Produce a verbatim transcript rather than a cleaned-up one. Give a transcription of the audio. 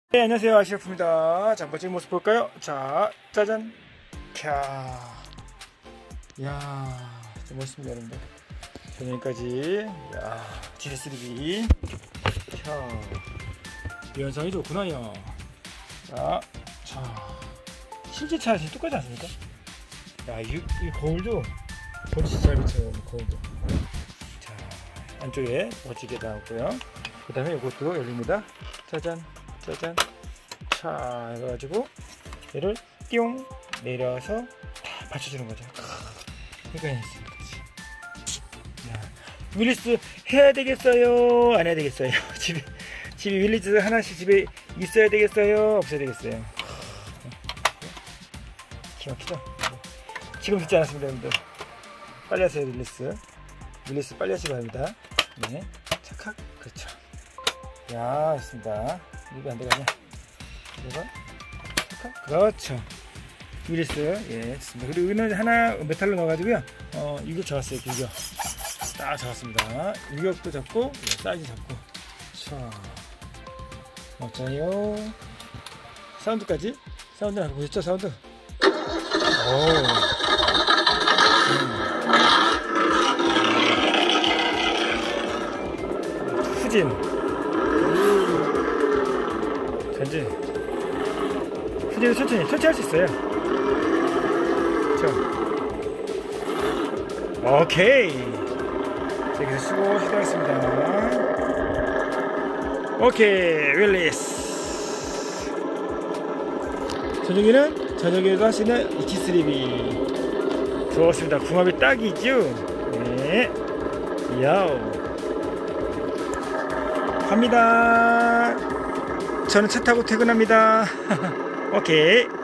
네, 안녕하세요, 아시아프입니다. 자, 멋진 모습 볼까요? 자, 짜잔. 캬. 이야, 진짜 멋있습니다, 여러분들. 저녁까지. 이야, 지레쓰리비. 캬. 연상이 좋구나, 요. 자, 자. 실제 차랑 진짜 똑같지 않습니까? 야, 이, 이 거울도, 거울 진짜 잘 비쳐요, 거울도. 자, 안쪽에 멋지게 나왔고요. 그 다음에 이것도 열립니다. 짜잔. 짜잔. 자, 해가지고 얘를 띠용 내려서 다 받쳐주는 거죠. 그러니까 윌리스 해야 되겠어요? 안 해야 되겠어요? 집에 집에 윌리스 하나씩 집에 있어야 되겠어요? 없어야 되겠어요? 기막히죠? 지금 듣지 않았습니다, 여러분들. 빨리 하세요, 윌리스. 윌리스 빨리 하시기 바랍니다. 네, 착각. 그렇죠. 야, 좋습니다. 이거 안 되겠네. 이거 그렇죠. 윌리스, 예, 좋습니다. 그리고 이거는 하나 메탈로 넣어가지고요. 어, 유격 잡았어요. 유격 딱 잡았습니다. 유격도 잡고, 예, 사이즈 잡고. 자, 맞아요. 사운드까지. 사운드 하나 보셨죠? 사운드. 오. 음. 후진. 전진. 후진은 천천히, 천천히 할 수 있어요. 그렇죠. 오케이. 자, 여기서 수고 시도하겠습니다. 오케이, 윌리스. 저녁에는, 저녁에도 할 수 있는 이티쓰리비. 좋습니다. 궁합이 딱이죠? 네. 야오. 갑니다. 저는 차 타고 퇴근합니다. 오케이.